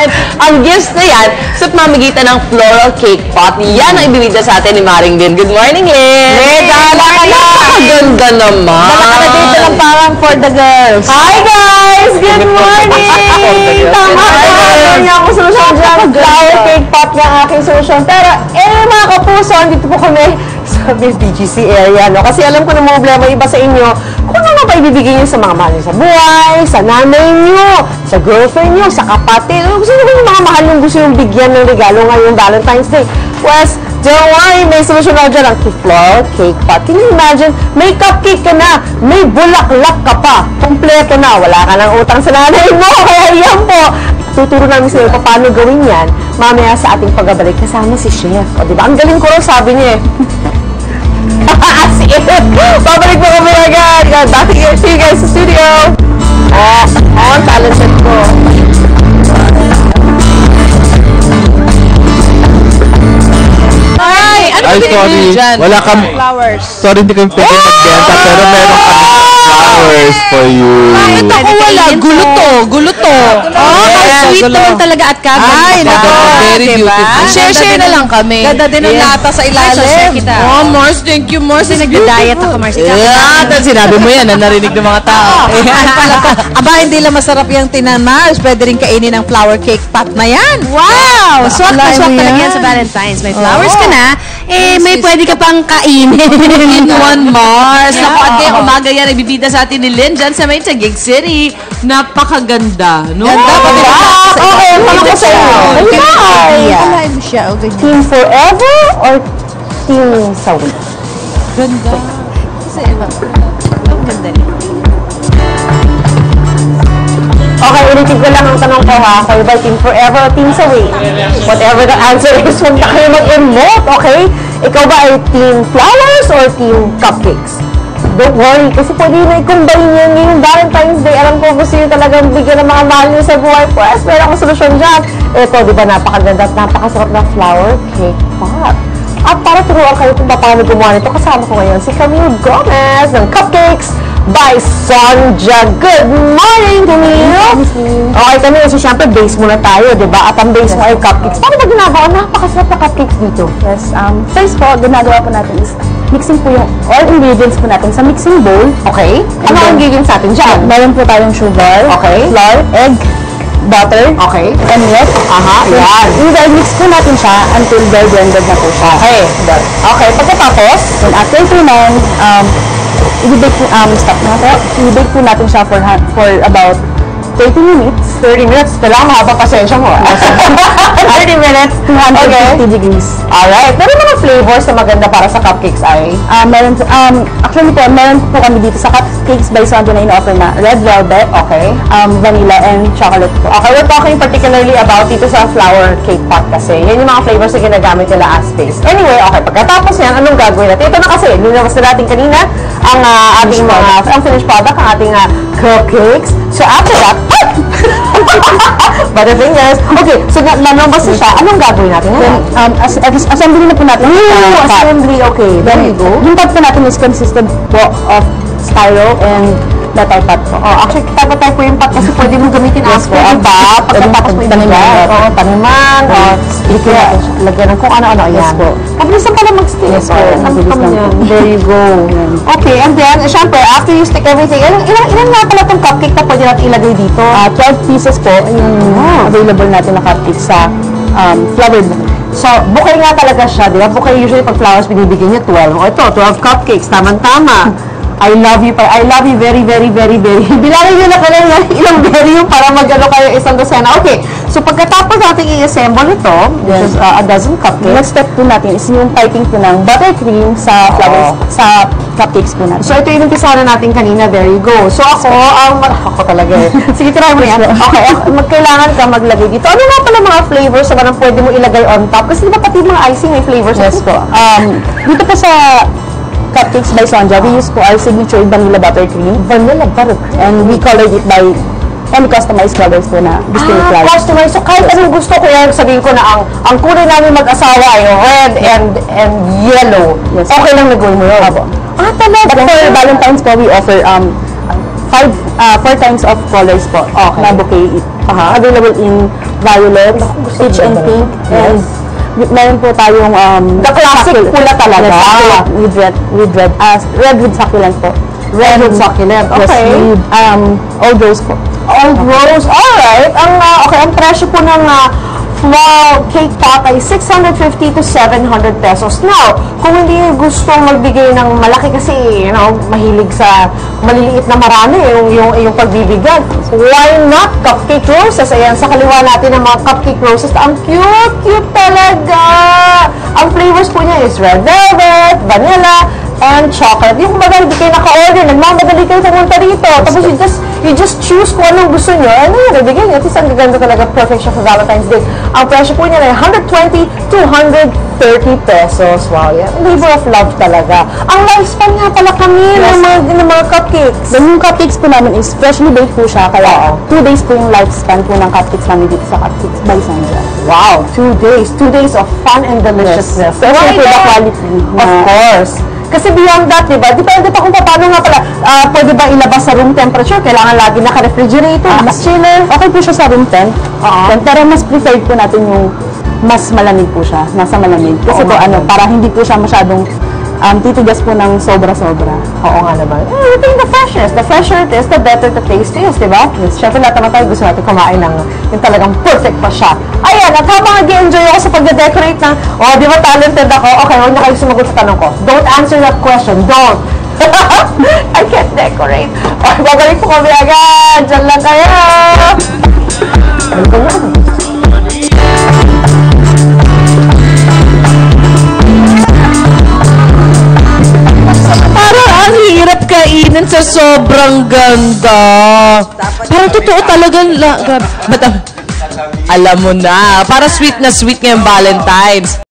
natin ang gifts na yan sa pamamagitan ng floral cake pot. Yan ang ibibigay sa atin ni Maring Lynn. Good morning, Lynn! Dala ka na! Ganda naman! Dala ka na dito lang parang for the girls. Hi, guys! Good morning! Tama na ako solusyon dyan. Flower cake pot ng aking solusyon. Pero, mga kapuso, dito po kami sa BGC area, no? Kasi alam ko na mga problema iba sa inyo. Kung ano pa ibibigay nyo sa mga mahal nyo sa buhay, sa nanay nyo, sa girlfriend nyo, sa kapatid. Sino ba yung mga mahal nyo gusto yung bigyan ng regalo ngayong Valentine's Day? Pues, don't worry, may solusyon na dyan ang flower cake pot. Can you imagine? May cupcake ka na, may bulaklak ka pa, kompleto na, wala ka ng utang sa nanay mo. Kaya yan po, tuturo namin sa iyo paano gawin yan mamaya sa ating pagbabalik kasama si Chef. O, diba? Ang galing ko rin, sabi niya eh. As if. Pabalik po kami agad. Back here. See you guys sa studio. Talented ko. Ay, sorry. Wala kang flowers. Sorry, hindi kami pwede magbenta, pero meron kami flowers for you. Bakit ako wala? Gulo to. Sweet naman talaga at kagad. Ay, nako. Very beautiful. Share na lang kami. Ganda din ang lata sa ilalim. Oh, Mars, thank you, Mars. Nagda-diet ako, Mars. Sinabi mo yan, narinig ng mga tao. Aba, hindi lang masarap yung tinamars. Pwede rin kainin ang flower cake pot na yan. Wow! Swak na swak talaga yan sa Valentine's. May flowers ka na, may pwede ka pang kainin. In one Mars. Naku, at kaya umaga yan, nagbibida sa atin ni Lynn dyan sa may Taguig City. Napakaganda, no? Ganda, okay, pala ko sa inyo. Kalahin mo siya. Team forever or team sawi? Ganda. Kasi iba. Ang ganda. Okay, ulitin ko lang ang tanong ko ha. Kayo ba team forever o team sawi? Whatever the answer is, huwag na kayo mag-emote, okay? Ikaw ba ay team flowers or team cupcakes? Don't worry, kasi pwede na i-combine yun ngayong Valentine's Day. Alam ko gusto nyo talagang bigyan ng mga mahal nyo sa buhay. Pues, meron akong solusyon dyan. Ito, di ba, napakaganda at napakasarap na flower cake pot. At para turuan kayo kung paano gumawa nito, kasama ko ngayon si Camille Gomez ng Cupcakes by Sonja. Good morning, Camille! Okay, Camille, so syempre base muna tayo, di ba? At ang base mo ay cupcakes. Paano ba ginagawa? Napakasarap na cupcakes dito. Yes, first po, ginagawa po natin is mixing po yung all ingredients po natin sa mixing bowl. Okay. Ano ang ingredients natin dyan? Meron po tayong sugar, Okay. flour, egg, butter, Okay. and milk. Aha, yan. I-mix po natin siya until well blended na po siya. Okay. Okay, pagkatapos, And after po nun, i-bake po, stop na po. I-bake po natin siya for about 30 minutes. 30 minutes. Kailangan mahaba pasensya mo. 30 minutes. 250 degrees. Alright. Pero mga flavors na maganda para sa cupcakes ay? Actually po, meron po kami dito sa Cupcakes by Sonja na in-offer na red velvet, Okay. vanilla, and chocolate po. Okay, we're talking particularly about dito sa flower cake pot kasi. Yan yung mga flavors na ginagamit nila as base. Anyway, okay. Pagkatapos yan, anong gagawin natin? Ito na kasi, linabas na natin kanina ang ating ang finished product, ang ating cupcakes. So after that, butterfingers. Okay, so nanabas na siya. Anong gagawin natin? Assembly na po natin. Assembly, okay. There you go. Yung pot po natin is consisted po of styro and metal pot po. Oh, actually, type po yung pot kasi pwede mo gamitin as po, diba? Pagkatapos mo taniman. Oo, taniman. Lagyan ng kung ano-ano. Yes po. Mabilisan pala mag-stick. Yes po. There you go. Okay, and then, syempre, after you stick everything, ilan nga pala itong cupcake na pwede natin ilagay dito? 12 pieces po yung available natin na cupcake sa flavored book. So, bouquet nga talaga siya, di ba? Bouquet usually pag flowers binibigyan niya 12. O ito, 12 cupcakes. Tama-tama. I love you very, very, very, very. Bilangin nyo na kayo ilang very yung para mag-ano kayo isang dosena. Okay, so pagkatapos natin i-assemble ito, which is a dozen cupcakes. Next step po natin is yung piping po ng buttercream sa flowers, sa cupcakes po natin. So, ito yung umpisahan na natin kanina. There you go. So, ako talaga eh. Sige, try mo yan. Okay, kailangan ka maglagay dito. Ano nga pala mga flavors na pwede mo ilagay on top? Kasi di ba pati mga icing may flavors? Yes po. Dito po sa Cupcakes by Sonja, we use po our signature vanilla buttercream. Vanilla buttercream. And we colored it by any customized colors po na gusto ni client. Customized. So, kahit anong gusto ko yan, sabihin ko na ang kulay namin mag-asawa ay red and yellow. Yes. Okay lang na gawin mo yun. Abo. Talaga. But for Valentine's po, we offer 4 kinds of colors po na bouquet. Available in violet, peach and pink, and meron po tayong The classic pula talaga. with red with succulent po. Red with succulent. Yes, Okay. with old rose po. Old rose. Alright. Ang presyo po ng floral cake pot ay 650 to 700 pesos. Now, kung hindi nyo gusto magbigay ng malaki kasi, mahilig sa maliliit na marami yung pagbibigyan. Why not cupcake roses? Ayan, sa kaliwa natin ang mga cupcake roses. Ang cute talaga! Ang flavors po niya is red velvet, vanilla, and chocolate. Yung kumbaga, hindi kayo naka-order, nagmamadali kayo pumunta dito. Tapos you just choose kung anong gusto nyo. Bigyan nyo. At least ang gaganda talaga, perfect siya for Valentine's Day. Ang presyo po niya ay 120 to 130 pesos. Wow, yan. Labor of love talaga. Ang lifespan nga pala kami ng mga cupcakes. Then yung cupcakes po namin is freshly baked po siya, kaya 2 days po yung lifespan po ng cupcakes namin dito sa Cupcakes by Sandra. Wow, 2 days. 2 days of fun and deliciousness. Especially for the quality. Of course. Kasi beyond that, diba? Depende pa kung paano nga pala, pwede ba ilabas sa room temperature? Kailangan lagi naka-refrigerator, mas chiller. Okay po siya sa room temp. Pero mas preferred po natin yung mas malamig po siya, nasa malamig. Kasi po para hindi po siya masyadong titigas po ng sobra-sobra. Oo nga naman. I think the freshness. The fresher it is, the better the taste is, di ba? Yes. Siyempre, lahat naman tayo gusto natin kumain ng yung talagang perfect pa siya. Ayan, at habang nag-enjoy ako sa pagde-decorate ng, di ba talented ako? Okay, huwag na kayo sumagot sa tanong ko. Don't answer that question. Don't. I can't decorate. Okay, babalik po kami agad. Diyan lang kayo. Balik ko na. Parang ang hirap kainin sa sobrang ganda. Parang totoo talaga. Alam mo na, para sweet na sweet ngayong Valentine's.